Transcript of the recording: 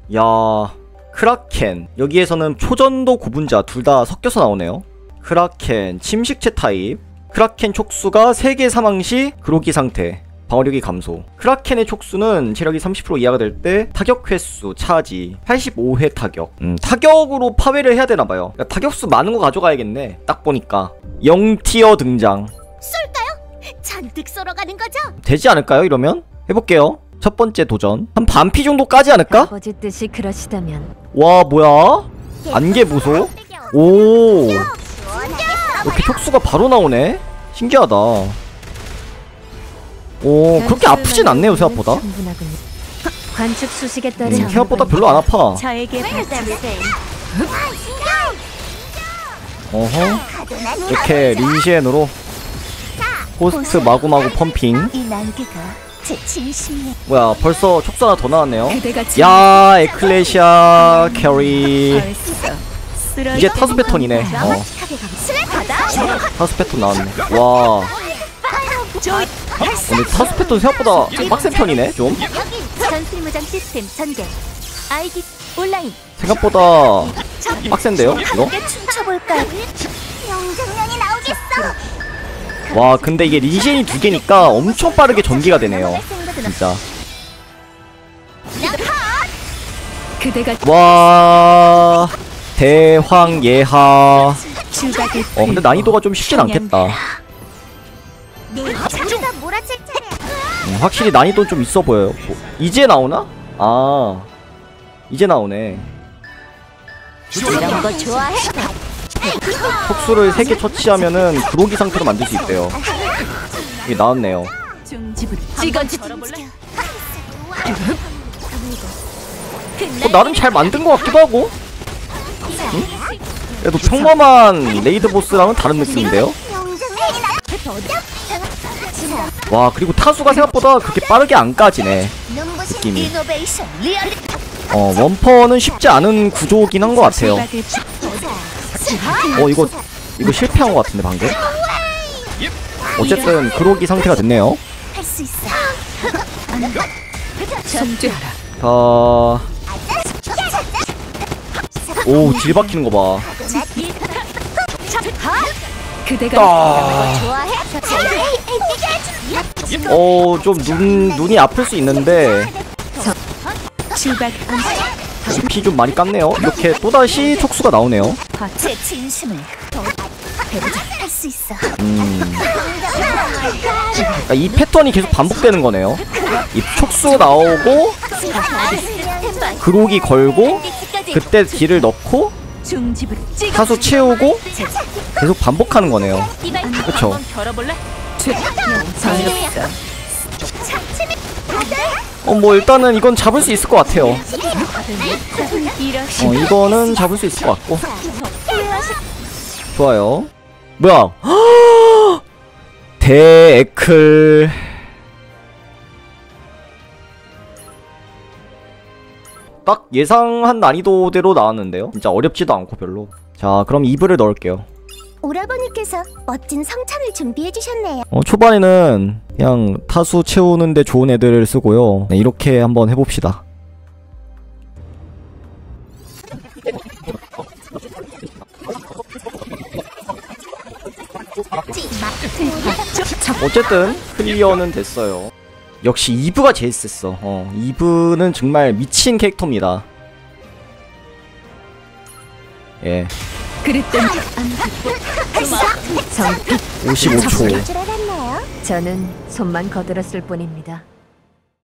야, 크라켄. 여기에서는 초전도 고분자 둘 다 섞여서 나오네요. 크라켄 침식체 타입. 크라켄 촉수가 3개 사망 시 그로기 상태, 방어력이 감소. 크라켄의 촉수는 체력이 30% 이하가 될 때 타격 횟수 차지 85회 타격. 타격으로 파괴를 해야 되나봐요. 그러니까 타격수 많은 거 가져가야겠네. 딱 보니까 0티어 등장. 쏠까요? 잔뜩 썰어가는 거죠? 되지 않을까요 이러면? 해볼게요. 첫 번째 도전. 한 반피 정도 까지 않을까? 아버지 뜻이 그러시다면. 와 뭐야? 안개 보소? 오, 이렇게 촉수가 바로 나오네? 신기하다. 오, 그렇게 아프진 않네요 생각보다. 관측 수식에 따른 생각보다 별로 안 아파. 저에게 어허. 이렇게 린시엔으로 호스트 마구마구 펌핑. 이 날개가 제 진심이에요. 뭐야, 벌써 촉수 하나 더 나왔네요. 그대가 야, 에클레시아 캐리. 이제 타수 패턴이네. 타수 패턴 나왔네. 와, 근데 타수 패턴 생각보다 빡센 편이네 좀. 전술 무장 시스템 전개. 아이디 온라인. 생각보다 빡센데요 이거? 춤춰볼까요? 명장면이 나오겠어. 와, 근데 이게 린시엔이 2개니까 엄청 빠르게 전개가 되네요 진짜. 그대가 와, 대황예하. 근데 난이도가 좀 쉽진 않겠다. 자기가 몰아칠 차례야. 확실히 난이도는 좀 있어 보여요. 이제 나오나? 아, 이제 나오네. 이런 거 좋아해? 촉수를 3개 처치하면은 그로기 상태로 만들 수 있대요. 이게 나왔네요. 나름 잘 만든 것 같기도 하고. 응? 그래도 평범한 레이드 보스랑은 다른 느낌인데요? 와, 그리고 타수가 생각보다 그렇게 빠르게 안 까지네 느낌이. 원퍼는 쉽지 않은 구조긴 한 것 같아요. 이거 실패한 것 같은데 방금? 어쨌든 그로기 상태가 됐네요. 할수 있어. 자, 오, 딜 박히는 거 봐. 그대가 좋아해? 좀 눈이 아플 수 있는데 피 좀 많이 깠네요. 이렇게 또다시 촉수가 나오네요. 제 진심을 해보자. 할 수 있어. 그러니까 이 패턴이 계속 반복되는 거네요. 이 촉수 나오고 그로기 걸고 그때 딜을 넣고 타수 채우고 계속 반복하는 거네요. 그쵸? 뭐 일단은 이건 잡을 수 있을 것 같아요. 이거는 잡을 수 있을 것 같고. 좋아요. 뭐야? 대에클. 딱 예상한 난이도대로 나왔는데요. 진짜 어렵지도 않고 별로. 자, 그럼 이브를 넣을게요. 오라버니께서 멋진 성찬을 준비해주셨네요. 초반에는 그냥 타수 채우는데 좋은 애들을 쓰고요. 네, 이렇게 한번 해봅시다. 어쨌든 클리어는 됐어요. 역시 이브가 제일 셌어. 이브는 정말 미친 캐릭터입니다. 예. 그랬더니 55초. 저는 손만 거들었을 뿐입니다.